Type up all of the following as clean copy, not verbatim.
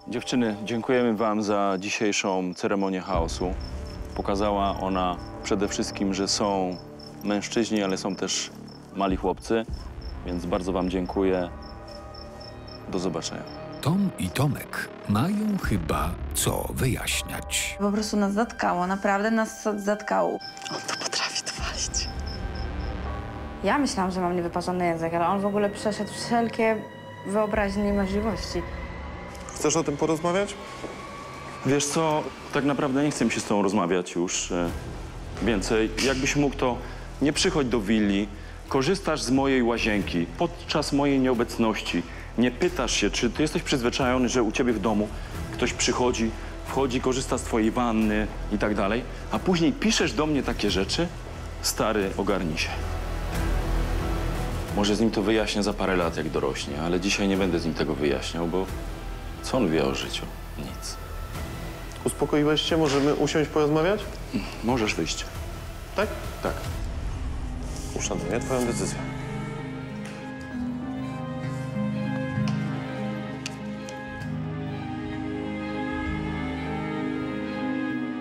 Dziewczyny, dziękujemy wam za dzisiejszą ceremonię chaosu. Pokazała ona przede wszystkim, że są mężczyźni, ale są też mali chłopcy, więc bardzo wam dziękuję. Do zobaczenia. Tom i Tomek mają chyba co wyjaśniać. Po prostu nas zatkało, naprawdę nas zatkało. On to potrafi walić. Ja myślałam, że mam niewyparzony język, ale on w ogóle przeszedł wszelkie wyobraźnie i możliwości. Chcesz o tym porozmawiać? Wiesz co, tak naprawdę nie chcę mi się z tobą rozmawiać już więcej. Jakbyś mógł, to nie przychodź do willi, korzystasz z mojej łazienki podczas mojej nieobecności. Nie pytasz się, czy ty jesteś przyzwyczajony, że u ciebie w domu ktoś przychodzi, wchodzi, korzysta z twojej wanny i tak dalej, a później piszesz do mnie takie rzeczy? Stary, ogarnij się. Może z nim to wyjaśnię za parę lat, jak dorośnie, ale dzisiaj nie będę z nim tego wyjaśniał, bo co on wie o życiu? Nic. Uspokoiłeś się? Możemy usiąść, porozmawiać? Możesz wyjść. Tak? Tak. Uszanuję twoją decyzję.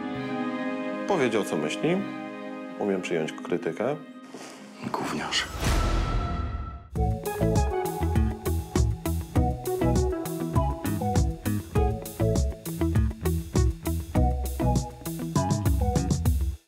Powiedział, co myśli. Umiem przyjąć krytykę. Gówniarz.